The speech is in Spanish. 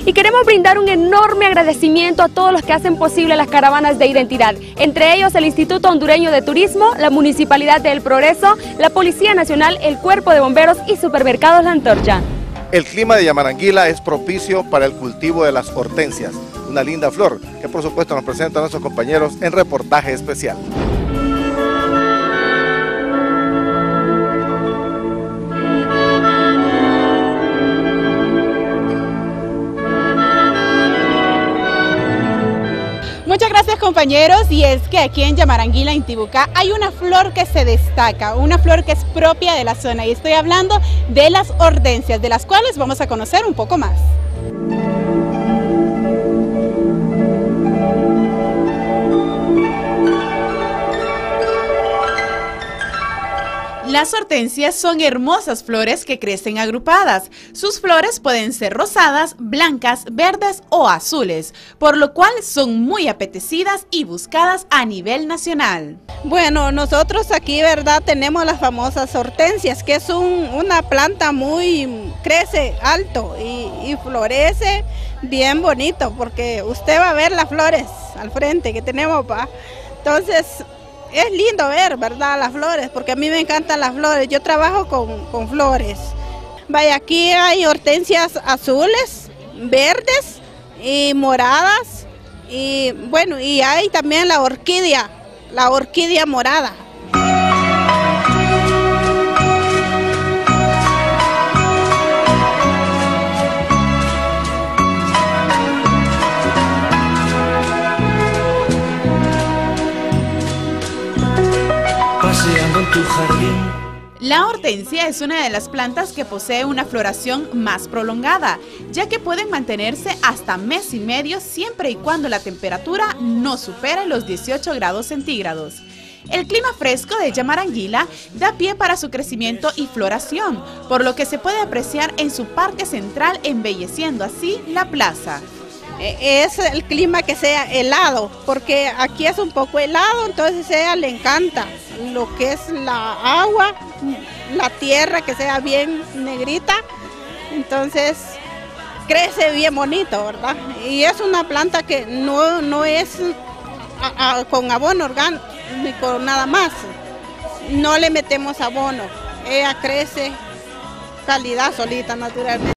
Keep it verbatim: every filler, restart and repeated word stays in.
y queremos brindar un enorme agradecimiento a todos los que hacen posible las caravanas de identidad, entre ellos el Instituto Hondureño de Turismo, la Municipalidad de El Progreso, la Policía Nacional, el Cuerpo de Bomberos y Supermercados La Antorcha. El clima de Yamaranguila es propicio para el cultivo de las hortensias, una linda flor que por supuesto nos presentan nuestros compañeros en reportaje especial. Muchas gracias, compañeros, y es que aquí en Yamaranguila, Intibucá, hay una flor que se destaca, una flor que es propia de la zona, y estoy hablando de las hortensias, de las cuales vamos a conocer un poco más. Las hortensias son hermosas flores que crecen agrupadas. Sus flores pueden ser rosadas, blancas, verdes o azules, por lo cual son muy apetecidas y buscadas a nivel nacional. Bueno, nosotros aquí, ¿verdad?, tenemos las famosas hortensias, que es un, una planta muy, crece alto y, y florece bien bonito, porque usted va a ver las flores al frente que tenemos, pa. Entonces, es lindo ver, ¿verdad?, las flores, porque a mí me encantan las flores. Yo trabajo con, con flores. Vaya, aquí hay hortensias azules, verdes y moradas. Y bueno, y hay también la orquídea, la orquídea morada. En tu jardín. La hortensia es una de las plantas que posee una floración más prolongada, ya que pueden mantenerse hasta mes y medio siempre y cuando la temperatura no supere los dieciocho grados centígrados. El clima fresco de Yamaranguila da pie para su crecimiento y floración, por lo que se puede apreciar en su parque central, embelleciendo así la plaza. Es el clima que sea helado, porque aquí es un poco helado, entonces a ella le encanta lo que es la agua, la tierra que sea bien negrita, entonces crece bien bonito, ¿verdad? Y es una planta que no, no es a, a, con abono orgánico nada más, no le metemos abono, ella crece calidad solita naturalmente.